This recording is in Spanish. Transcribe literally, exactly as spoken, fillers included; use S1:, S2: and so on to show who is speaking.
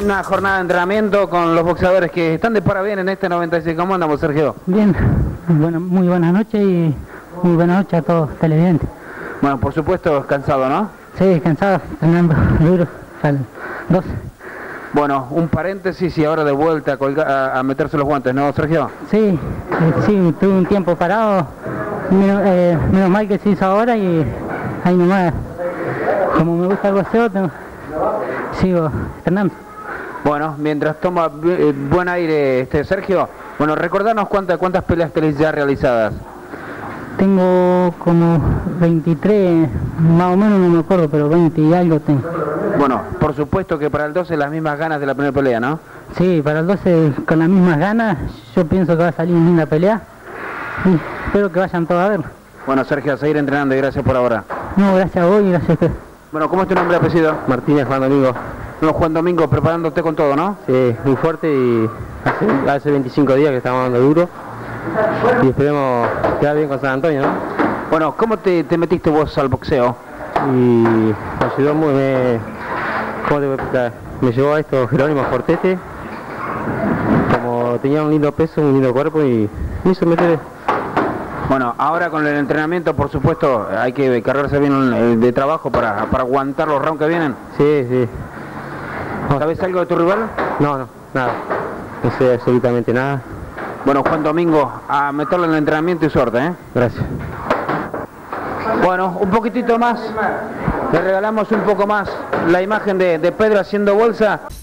S1: una jornada de entrenamiento con los boxeadores que están de parabén en este noventa y seis. ¿Cómo andamos, Sergio?
S2: Bien, bueno, muy buenas noches y muy buenas noches a todos los televidentes.
S1: Bueno, por supuesto, cansado, ¿no?
S2: Sí, cansado, entrenando duro, al doce.
S1: Bueno, un paréntesis y ahora de vuelta a, colgar, a, a meterse los guantes, ¿no, Sergio?
S2: Sí, eh, sí, tuve un tiempo parado, menos, eh, menos mal que se hizo ahora y ahí nomás, como me gusta el boxeo, tengo, sigo entrenando.
S1: Bueno, mientras toma eh, buen aire este Sergio, bueno, recordanos cuántas, cuántas peleas tenéis ya realizadas.
S2: Tengo como veintitrés, más o menos no me acuerdo, pero veinte y algo tengo.
S1: Bueno, por supuesto que para el doce las mismas ganas de la primera pelea, ¿no?
S2: Sí, para el doce con las mismas ganas, yo pienso que va a salir una linda pelea y espero que vayan todos a verlo.
S1: Bueno, Sergio, a seguir entrenando y gracias por ahora.
S2: No, gracias a vos y gracias a usted.
S1: Bueno, ¿cómo es tu nombre y apellido?
S3: Martínez Juan Domingo.
S1: No, Juan Domingo, preparándote con todo, ¿no?
S3: Sí, muy fuerte y hace, hace veinticinco días que estamos dando duro y esperemos quedar bien con San Antonio, ¿no?
S1: Bueno, ¿cómo te, te metiste vos al boxeo?
S3: Y me ayudó muy, me, ¿cómo te voy a explicar? Me llevó a esto Jerónimo Fortete, como tenía un lindo peso, un lindo cuerpo y me hizo meter.
S1: Bueno, ahora con el entrenamiento, por supuesto, hay que cargarse bien de trabajo para, para aguantar los rounds que vienen.
S3: Sí, sí.
S1: ¿Sabes algo de tu rival?
S3: No, no, nada. No sé absolutamente nada.
S1: Bueno, Juan Domingo, a meterlo en el entrenamiento y suerte, ¿eh?
S3: Gracias.
S1: Bueno, un poquitito más. Le regalamos un poco más la imagen de, de Pedro haciendo bolsa.